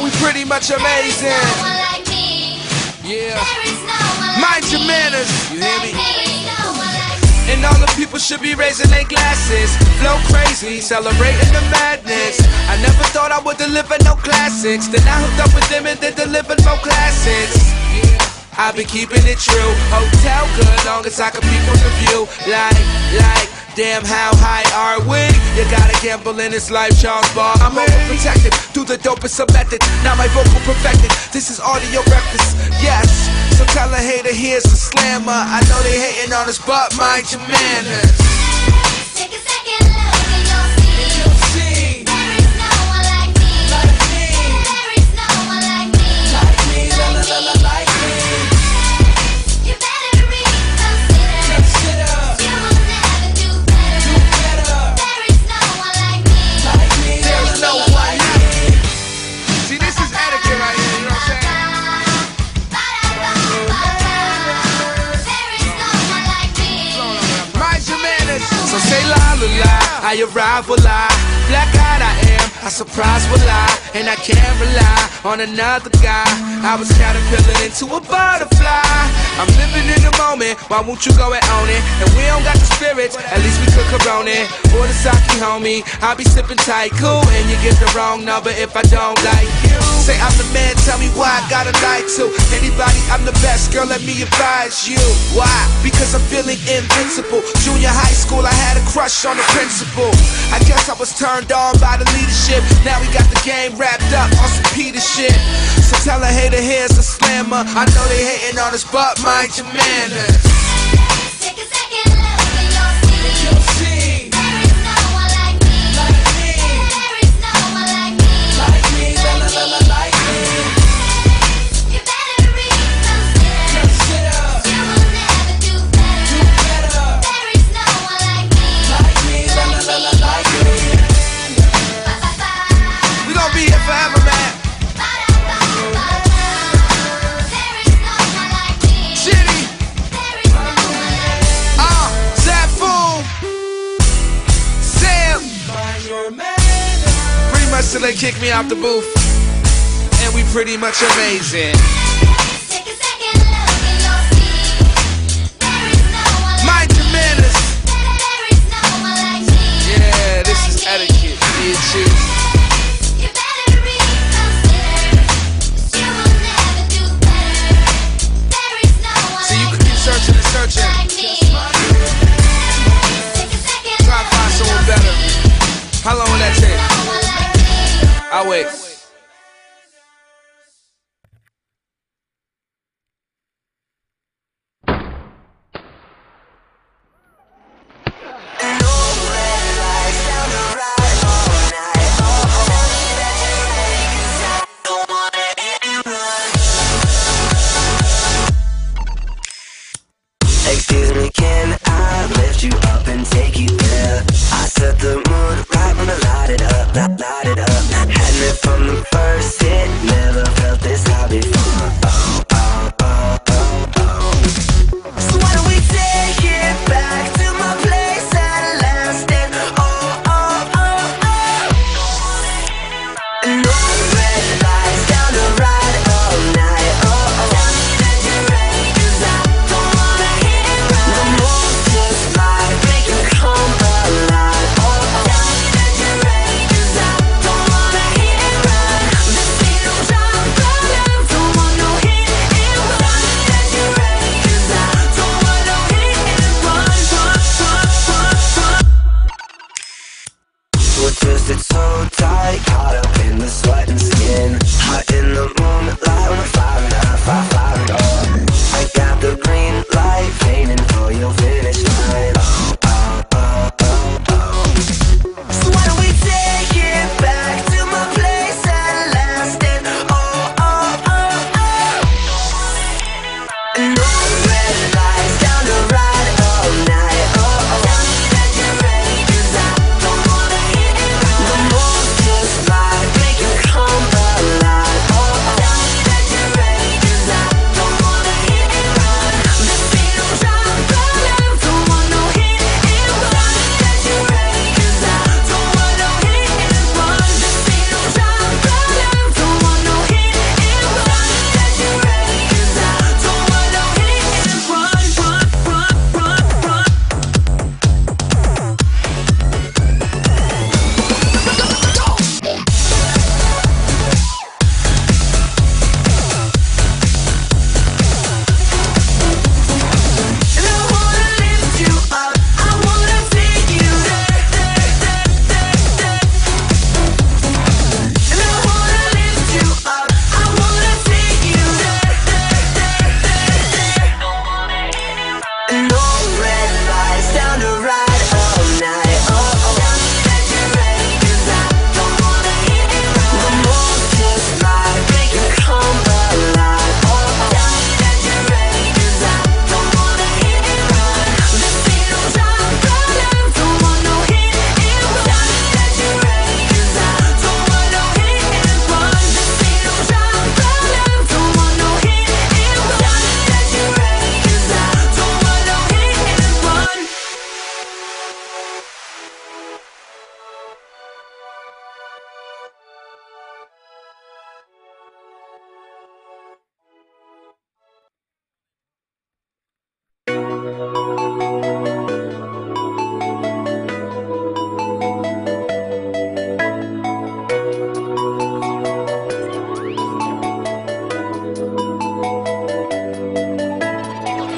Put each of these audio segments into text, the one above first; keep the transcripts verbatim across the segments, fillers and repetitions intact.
we pretty much amazing. Yeah. Mind your manners. You hear me? And all the people should be raising their glasses. Flow crazy, celebrating the madness. I never thought I would deliver no classics. Then I hooked up with them and they delivered more classics. I've been keeping it true. Hotel good, long as I can peep on the view. Like, like, damn, how high are we? You gotta gamble in this life, Charles Barle. I'm overprotected, do the dopest of method. Now my vocal perfected, this is audio breakfast. Yes, so tell a hater here's a slammer. I know they hating on us, but mind your manners. Take a second look and you'll see. And you'll see. There is no one like me. Like me. There is no one like me. Like me, la la la la, like me. You better reconsider. Consider. You will never do better. Do better. There is no one like me. Like me, there's no one like me. See, this is etiquette right here, you know what I'm saying? There is no one like me. Mind your manners. So say la la la, I arrive will I. Black eyed I am, I surprise will I. And I can't rely on another guy. I was caterpillar into a butterfly. I'm living in the moment, why won't you go and own it? And we don't got the spirits, at least we could corona it. Or the sake, homie, I'll be sipping tight, cool. And you get the wrong number if I don't like you. Say I'm the man, tell me why I gotta lie to anybody, I'm the best, girl, let me advise you. Why? Because I'm feeling invincible. Junior high school, I had a crush on the principal. I guess I was turned on by the leadership. Now we got the game wrapped up on some Peter shit. So tell a hater here's a slammer. I know they hating on us, but mind your manners. Take a second look and you'll see. And you'll see. There is no one like me. Like me. There is no one like me. Like me, la la la la, like me. You better reconsider. Consider. You will never do better. Do better. There is no one like me. Like me, la la la la, like me. We gon' be here forever, man. There is no one like me. Shitty. There is no one like me. Uh, Zafoon, Sam. Pretty much till they kick me out the booth. And we pretty much amazing. Take a second look and you'll see. There is no one like Mind your manners. me. There is no one like me. Yeah, this is etiquette, bitches. You better reconsider. You will never do better. There is no one So you like could keep searching and searching. like me. Take a second Try to find someone better. How long will that take? no one like me. I'll wait. Excuse me, can I lift you up and take you there? I set the mood right when I light it up, light, light it up. Had me from the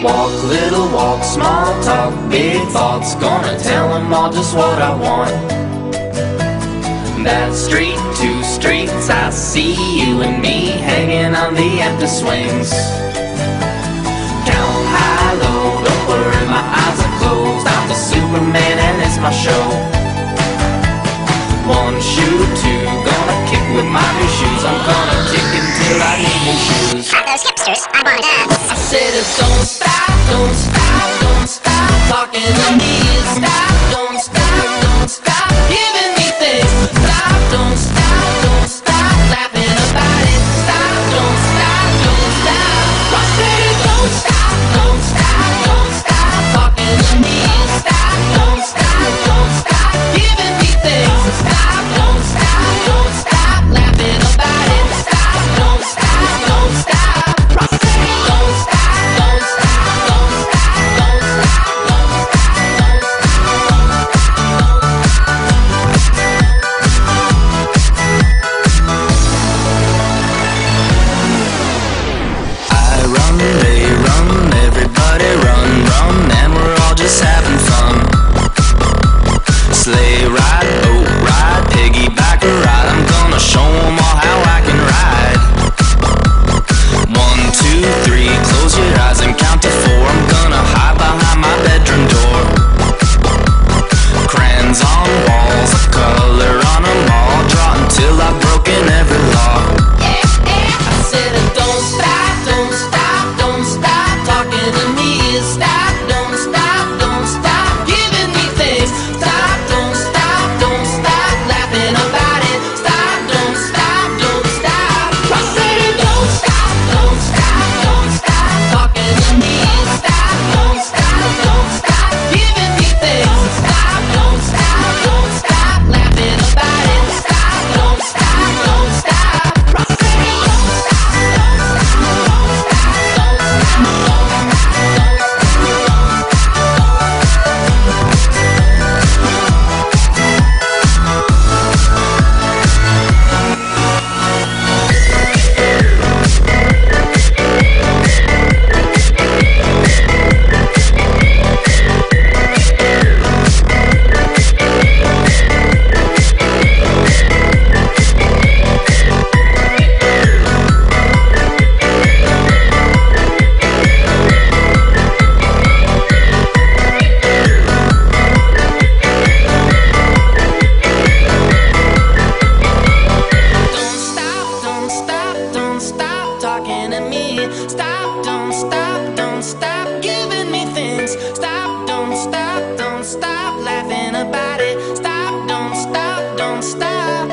Walk, little walk, small talk, big thoughts. Gonna tell them all just what I want. That street, two streets, I see you and me hanging on the empty swings. Count high, low, don't worry, my eyes are closed. I'm the Superman and it's my show. One shoe, two, gonna kick with my new shoes. I'm gonna kick until I need new shoes. At those hipsters, I wanna dance. I said it, don't stop, don't stop, don't stop talking to me. Stop, don't stop, don't stop giving me things. Stop, don't stop, don't stop laughing about it. Stop, don't stop, don't stop. I said it, don't stop, don't stop, don't stop talking to me. Stop, don't stop, don't stop giving me things. Stop, don't stop, don't stop laughing about it. Stop, don't stop, don't stop. I said it, don't stop, don't stop, don't stop, don't stop, don't stop, don't I run, they run, everybody run, run, and we're all just having fun. Sleigh ride, boat ride, piggyback ride, I'm gonna show 'em all how I can ride. One, two, three, close your eyes and count to four. I'm gonna hide behind my bedroom door. Crayons on walls, a color on them all, draw until I've broken every law. I said it, don't stop, don't stop, don't stop talking to me. Stop, don't stop, don't stop giving me things. Stop, don't stop, don't stop laughing about it. Stop, don't stop, don't stop. I said it, don't stop, don't stop, don't stop talking to me. Stop, don't stop, don't stop giving me things. Stop, don't stop, don't stop laughing about it. Stop, don't stop, don't stop. I said it, don't stop, don't stop, don't stop, don't stop, don't stop. Don't stop, don't stop, don't stop talking to me. Stop, don't stop, don't stop giving me things. Stop, don't stop, don't stop laughing about it. Stop, don't stop, don't stop.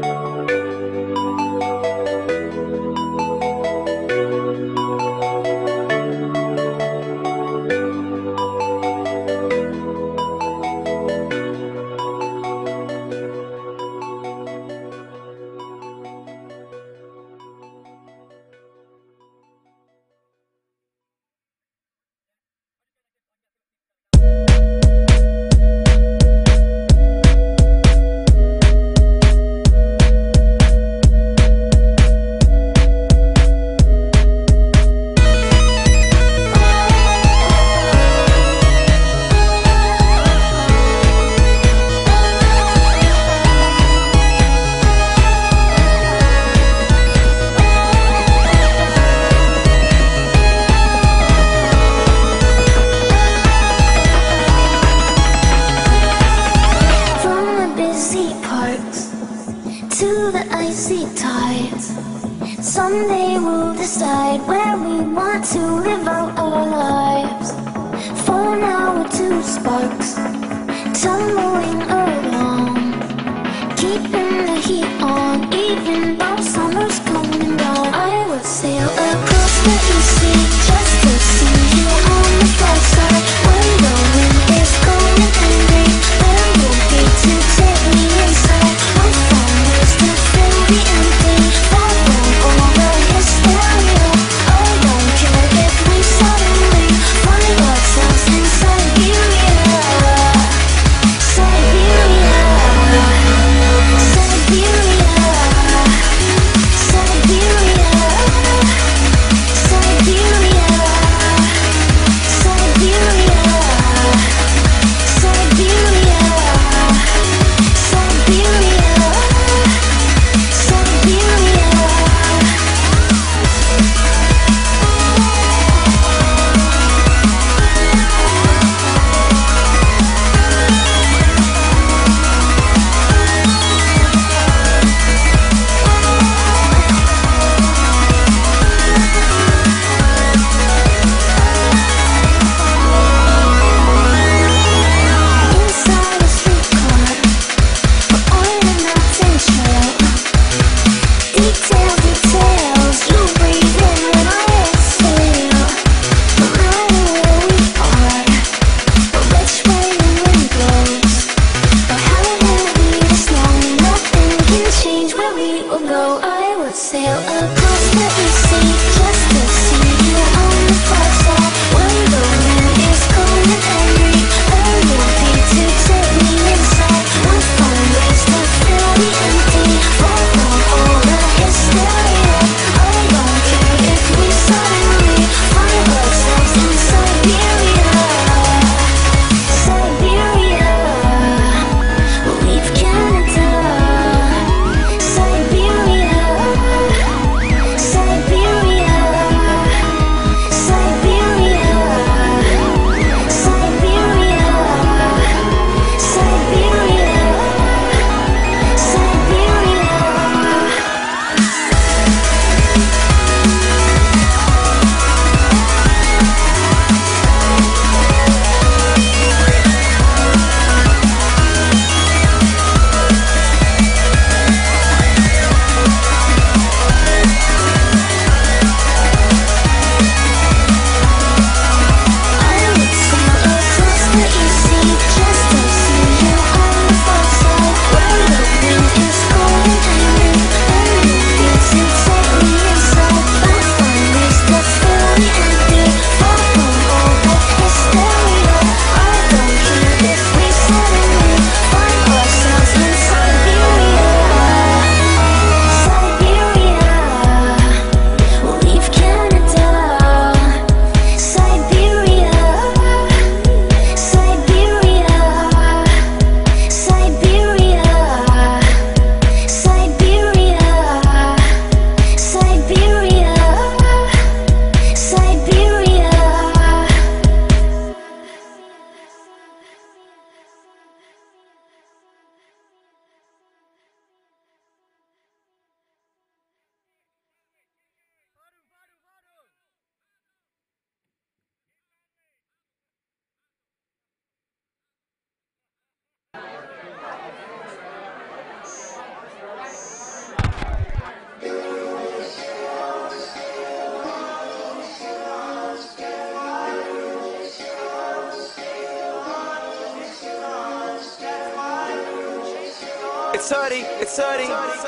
From the busy parks to the icy tides, someday we'll decide where we want to live out our lives. For now we're two sparks tumbling along, keeping the heat on even though summer's coming down. I will sail across the sea just to see you on the far side. When the wind is cold and angry, there will be to take me inside. My phone is to fill the empty, follow all the hysteria. I don't care if we suddenly find ourselves in Siberia. Siberia, Siberia. detail, details. You breathe in when I exhale. No matter where we are, or which way the wind blows, or how heavy the snow, nothing can change where we will go. I would sail across the sea just to see you on the far side. When the wind is cold and angry, there will be to take me inside. We'll find ways to fill the empty, far from all the hysteria. I don't care if we suddenly find ourselves in Siberia. Siberia, we'll leave Canada. Siberia, Siberia, Siberia, Siberia, Siberia, I would sail across the sea just to see you on the far side. Where the wind is cold and angry, there will be to take me inside. We'll find ways to fill the empty, far from all the hysteria. I don't care if we suddenly find ourselves in Siberia. Siberia, we'll leave Canada. Siberia, Siberia, Siberia, Siberia, Siberia, Siberia. It's Huddy, it's Huddy.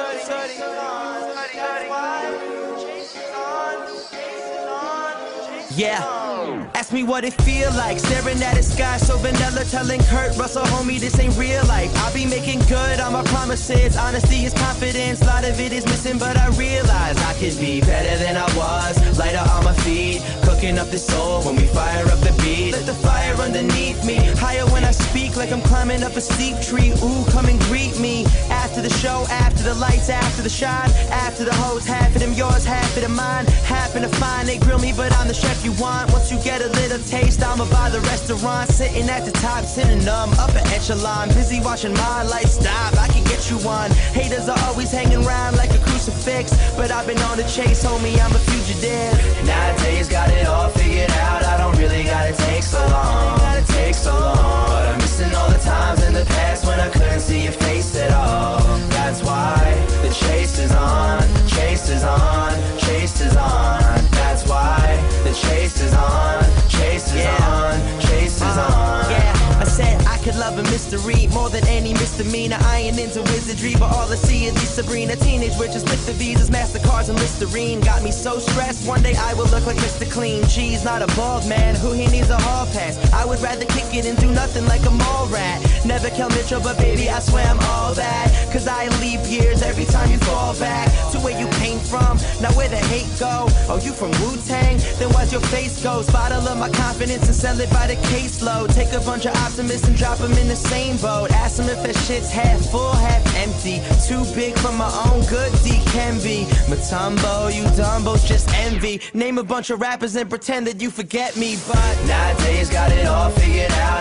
Yeah, ask me what it feel like, staring at the sky so vanilla, telling Kurt Russell, homie, this ain't real life. I'll be making good on my promises, honesty is confidence, a lot of it is missing, but I realize I could be better than I was, lighter on my feet, cooking up the soul when we fire up the beat. Let the fire underneath me, higher when I speak, like I'm climbing up a steep tree. Ooh, come and greet me, after the show, after the lights, after the shine, after the hoes, half of them yours, half of them mine. Happen to find they grill me, but I'm the chef you want. Once you get a little taste, I'ma buy the restaurant, sitting at the top, sitting um upper echelon, busy watching my life stop. I can get you one. Haters are always hanging around like a crucifix, but I've been on the chase, homie, I'm a fugitive. Nowadays got it all figured out. I don't really gotta take so long. Gotta take so long. But I'm missing all the times in the past when I couldn't see your face at all. That's why the chase is on, chase is on, chase is on. That's why the chase is on, chase is Yeah. on, chase is on. Yeah, I said I could love a mystery more than any misdemeanor. I ain't into wizardry, but all I see is these Sabrina teenage witches with the visas, MasterCards, and Listerine. Got me so stressed, one day I will look like Mister Clean. G's not a bald man, who he needs a hall pass. I would rather kick it and do nothing like a mall rat. Never kill Mitchell, but baby, I swear I'm all that. Cause I leap years every time you fall back to where you came from, now where the hate go. Oh, you from Wu-Tang? Then why's your face goes? Bottle of my confidence and sell it by the caseload. Take a bunch of optimists and drop them in the same boat. Ask them if that shit's half full, half empty. Too big for my own good, D can be. Matumbo, you dumbos just envy. Name a bunch of rappers and pretend that you forget me, but Nowadays got it all figured out.